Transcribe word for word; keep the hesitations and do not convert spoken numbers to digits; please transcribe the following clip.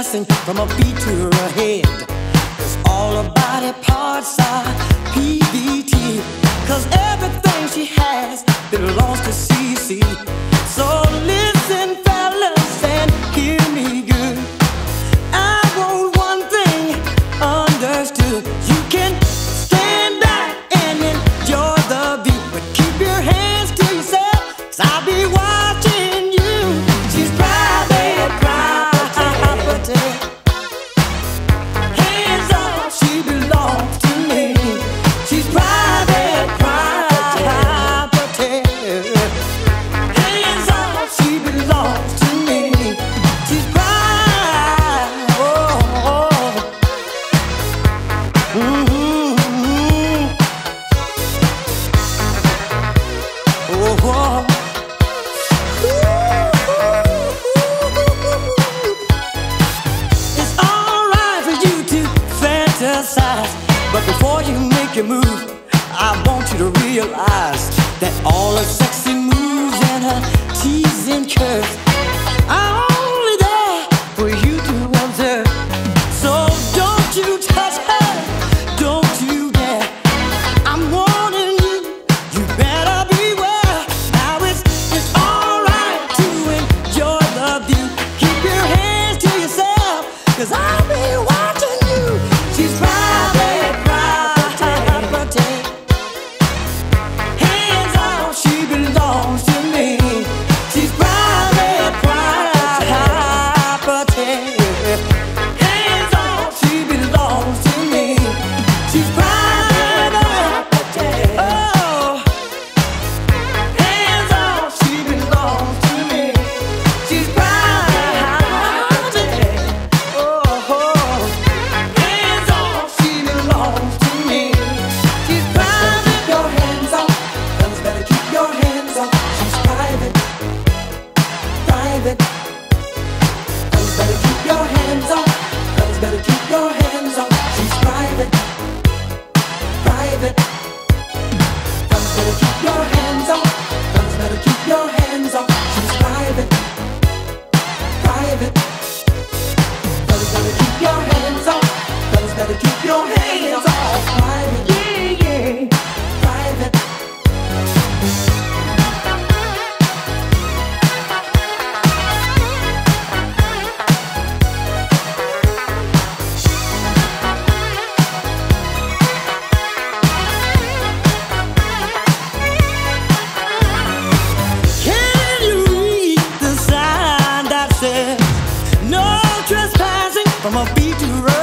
trespassing from her feet to her head. 'Cause all her body parts are P V T. 'Cause everything she has belongs to C C. So listen, fellas, and hear me good. I want one thing understood. You can stand back and enjoy the view, but keep your hands to yourself, 'cause I'll be watching you. She's private property. Hands off, she belongs to me. She's private property. Hands off, she belongs to me. She's private. Oh, oh. Mm-hmm. Oh, oh. It's alright for you to fantasize, but before you make your move, I want you to realize that all her sexy moves and her teasing curves are only there for you to observe. So don't you touch her, don't you dare. I'm warning you, you better beware. Now it's, it's alright to enjoy the view. Keep your hands to yourself, 'cause I'll be watching you. She's private property. Hands off, she belongs to me. She's private property. Hands off, she belongs to me. She's private. Oh, hands off, she belongs to me. She's private. Oh, hands off, she belongs to me. She's private. Your hands off, fellas better keep your hands off. She's private, private. Fellas better keep your hands off. Fellas better keep your hands off. She's private, private. Fellas better keep your hands off. Fellas better keep your hands off. She's private, private. Fellas better keep your hands off. Fellas better keep your hands off. Private, yeah, yeah, private. Can you read the sign that says no trespassing from her feet to her